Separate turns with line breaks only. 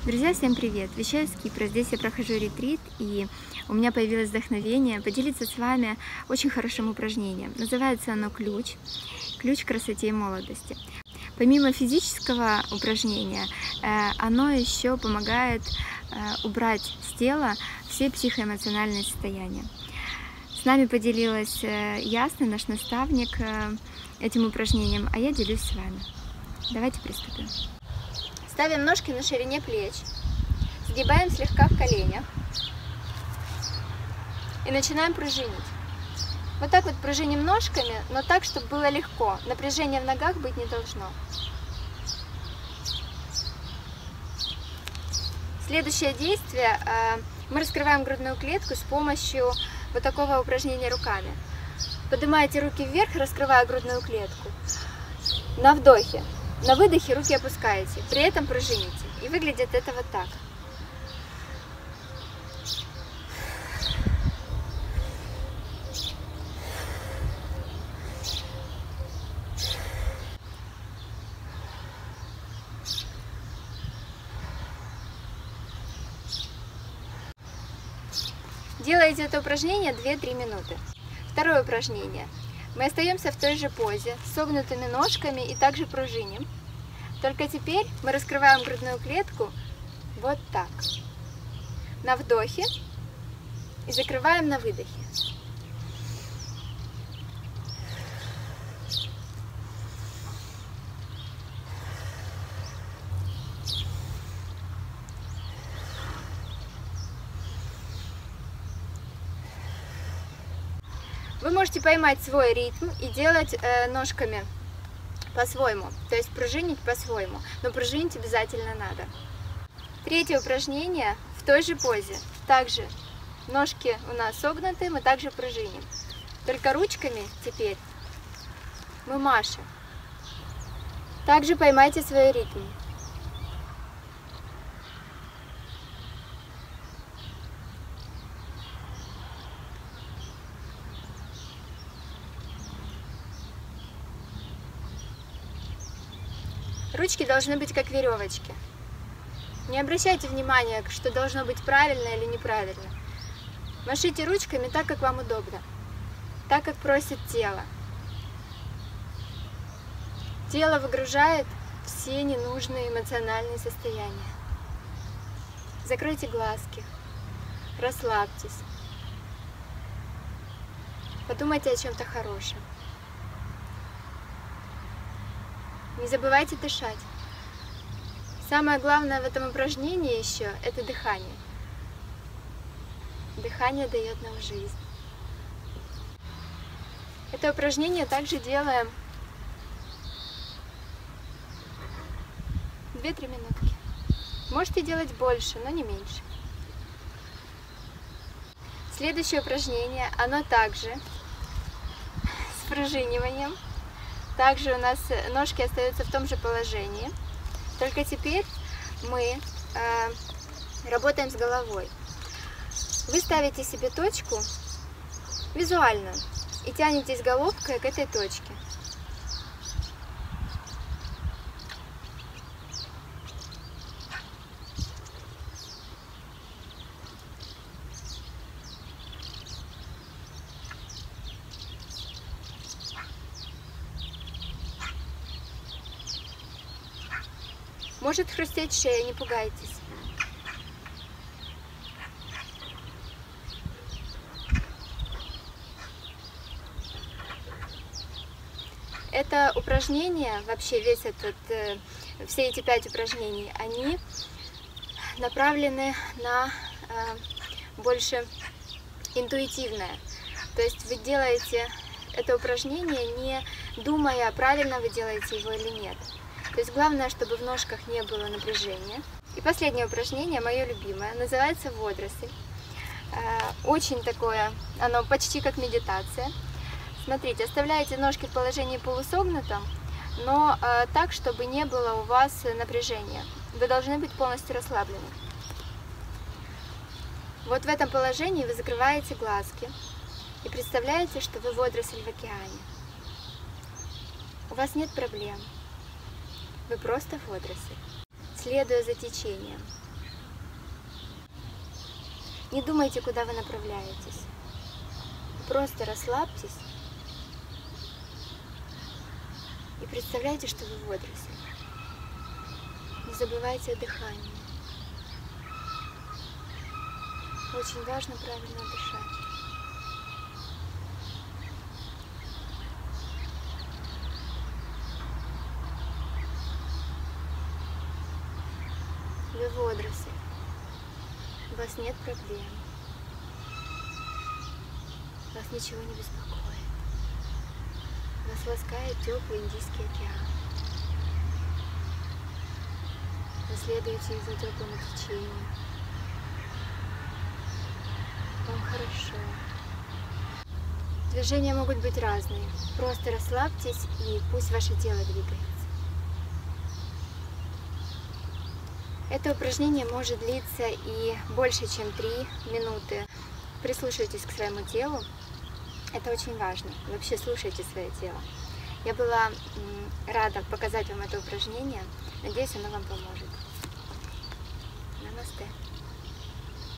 Друзья, всем привет! Вещаю с Кипра. Здесь я прохожу ретрит, и у меня появилось вдохновение поделиться с вами очень хорошим упражнением. Называется оно ключ. Ключ к красоте и молодости. Помимо физического упражнения, оно еще помогает убрать с тела все психоэмоциональные состояния. С нами поделилась Ясна, наш наставник, этим упражнением, а я делюсь с вами. Давайте приступим. Ставим ножки на ширине плеч, сгибаем слегка в коленях и начинаем пружинить. Вот так вот пружиним ножками, но так, чтобы было легко. Напряжения в ногах быть не должно. Следующее действие. Мы раскрываем грудную клетку с помощью вот такого упражнения руками. Поднимаете руки вверх, раскрывая грудную клетку. На вдохе. На выдохе руки опускаете, при этом пружините. И выглядит это вот так. Делаете это упражнение 2-3 минуты. Второе упражнение. Мы остаемся в той же позе, с согнутыми ножками и также пружиним. Только теперь мы раскрываем грудную клетку вот так. На вдохе и закрываем на выдохе. Вы можете поймать свой ритм и делать ножками по-своему, то есть пружинить по-своему, но пружинить обязательно надо. Третье упражнение в той же позе. Также ножки у нас согнуты, мы также пружиним. Только ручками теперь мы машем. Также поймайте свой ритм. Ручки должны быть как веревочки. Не обращайте внимания, что должно быть правильно или неправильно. Машите ручками так, как вам удобно, так, как просит тело. Тело выгружает все ненужные эмоциональные состояния. Закройте глазки, расслабьтесь, подумайте о чем-то хорошем. Не забывайте дышать. Самое главное в этом упражнении еще – это дыхание. Дыхание дает нам жизнь. Это упражнение также делаем 2-3 минутки. Можете делать больше, но не меньше. Следующее упражнение, оно также с пружиниванием. Также у нас ножки остаются в том же положении, только теперь мы работаем с головой. Вы ставите себе точку визуальную и тянетесь головкой к этой точке. Может хрустеть шея, не пугайтесь. Это упражнение, вообще все эти 5 упражнений, они направлены на больше интуитивное. То есть вы делаете это упражнение, не думая, правильно вы делаете его или нет. То есть главное, чтобы в ножках не было напряжения. И последнее упражнение, мое любимое, называется водоросль. Очень такое, оно почти как медитация. Смотрите, оставляете ножки в положении полусогнутом, но так, чтобы не было у вас напряжения. Вы должны быть полностью расслаблены. Вот в этом положении вы закрываете глазки и представляете, что вы водоросль в океане. У вас нет проблем. Вы просто водоросль, следуя за течением. Не думайте, куда вы направляетесь. Просто расслабьтесь и представляйте, что вы в водорослях. Не забывайте о дыхании. Очень важно правильно дышать. Вы водоросли. У вас нет проблем. Вас ничего не беспокоит. Вас ласкает теплый Индийский океан. Вы следуете за теплым течением. Вам хорошо. Движения могут быть разные. Просто расслабьтесь и пусть ваше тело двигается. Это упражнение может длиться и больше, чем 3 минуты. Прислушайтесь к своему телу. Это очень важно. Вообще слушайте свое тело. Я была рада показать вам это упражнение. Надеюсь, оно вам поможет. Намасте.